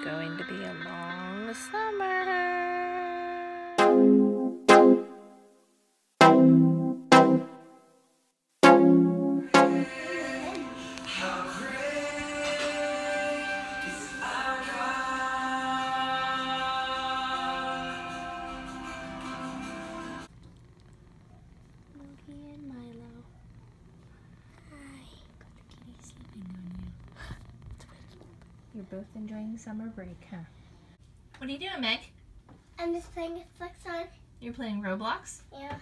going to be a long summer. You're both enjoying summer break, huh? What are you doing, Meg? I'm just playing Flex on. You're playing Roblox? Yeah.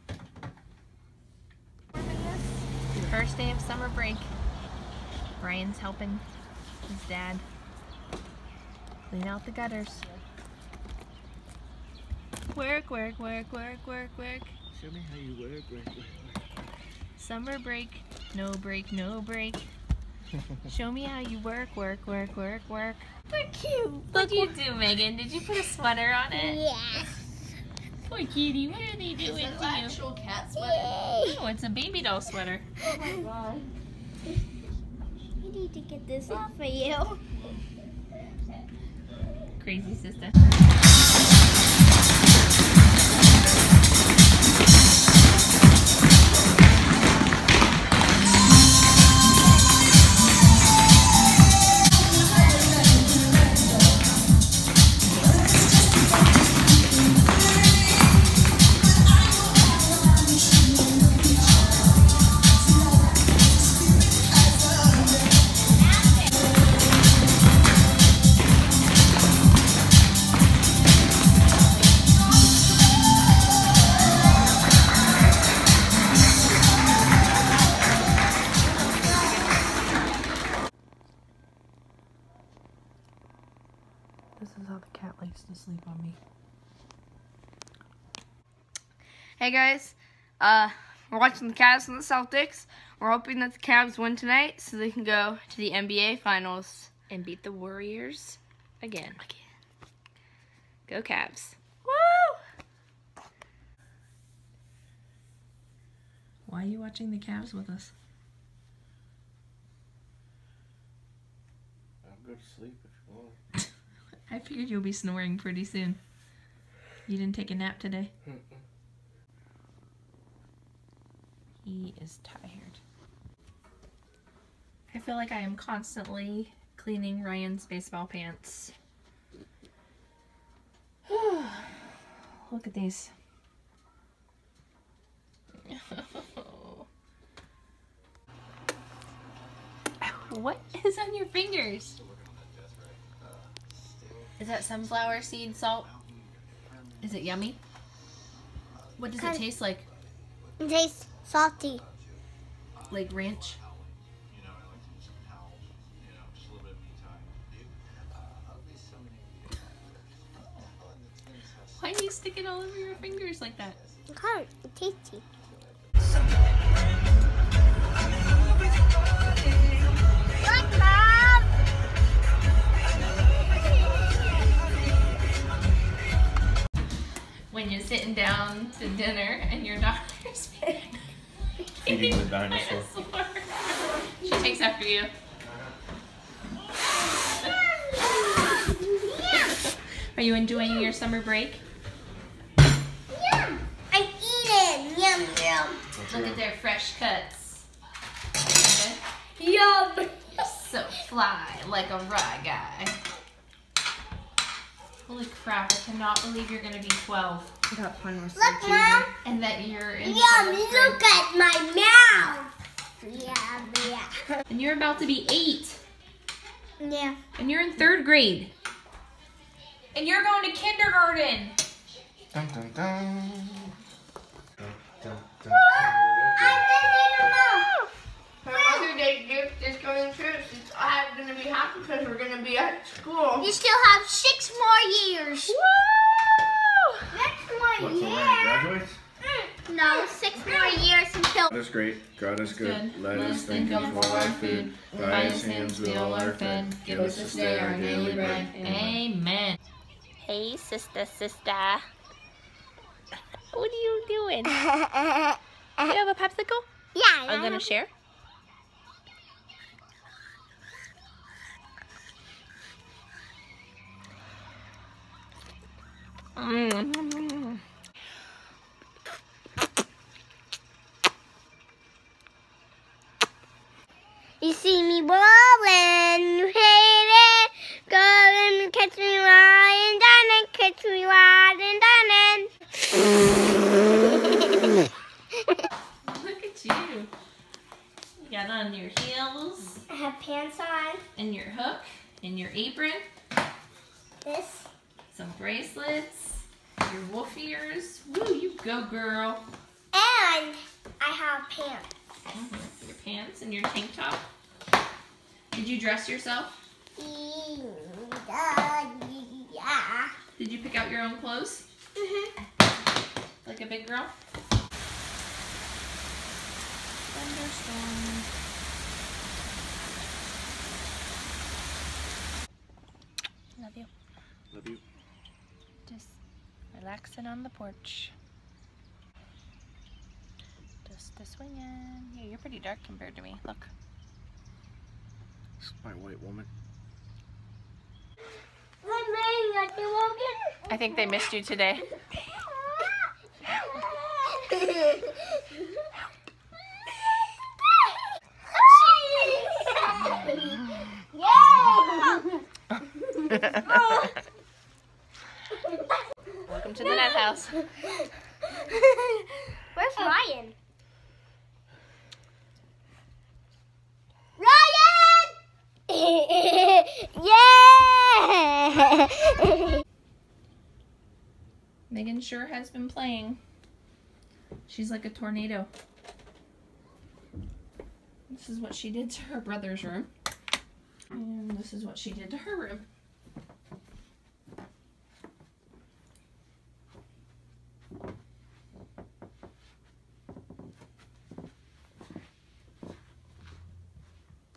The first day of summer break. Brian's helping his dad clean out the gutters. Work, work, work, work, work, work. Show me how you work. Summer break, no break, no break. Show me how you work, work, work, work, work. We're cute. What'd you do, Megan? Did you put a sweater on it? Yeah. Poor kitty, what are they doing to you? Actual cat sweater. Oh, it's a baby doll sweater. Oh my god. I need to get this off of you. Crazy sister. This is how the cat likes to sleep on me. Hey guys, we're watching the Cavs and the Celtics. We're hoping that the Cavs win tonight so they can go to the NBA Finals. And beat the Warriors again. Go Cavs. Woo! Why are you watching the Cavs with us? I'll go to sleep if you want. I figured you'll be snoring pretty soon. You didn't take a nap today? He is tired. I feel like I am constantly cleaning Ryan's baseball pants. Look at these. What is on your fingers? Is that sunflower seed salt? Is it yummy? What does it taste like? It tastes salty. Like ranch? Why do you stick it all over your fingers like that? It's kind of tasty. Look, Mom! When you're sitting down to dinner and your daughter's Feeding the dinosaur. She takes after you. Are you enjoying your summer break? Yum! I'm eating! Yum, yum. Look at their fresh cuts. Yum! You're so fly, like a raw guy. Holy crap, I cannot believe you're gonna be 12. That fun was so Look, Mom! And that you're in Yum! summer break. Look at my mouth! Yeah. And you're about to be 8. Yeah. And you're in 3rd grade. And you're going to kindergarten. Dun, dun, dun. Dun, dun, dun. I'm the mom. My Mother's Day gift is going through. I'm going to be happy because we're going to be at school. You still have 6 more years. Woo! 6 more What, so when you graduate? No, 6 more years until. God is great, God is good. Let us think thank of Him for our food. By His hands we all are fed. Give us this day our daily bread. Amen. Hey, sister. What are you doing? You have a popsicle? Yeah. Are you gonna share? You see me rolling, you hate it. Go and catch me riding, done it. Catch me riding, done it. Look at you. You got on your heels. I have pants on. And your hook. And your apron. This. Some bracelets. Your wolf ears. Woo, you go, girl. And I have pants. Your pants and your tank top. Did you dress yourself? Yeah. Did you pick out your own clothes? Like a big girl? Thunderstorm. Love you. Love you. Just relaxing on the porch. Just a swinging. Yeah, you're pretty dark compared to me. Look. My white woman. I think they missed you today. Welcome to the nut house. Where's Ryan? Yeah! Megan sure has been playing. She's like a tornado. This is what she did to her brother's room. And this is what she did to her room.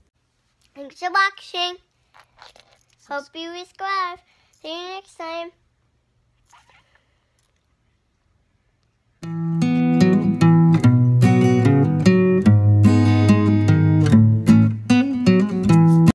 Thanks for watching. Hope you subscribe. See you next time.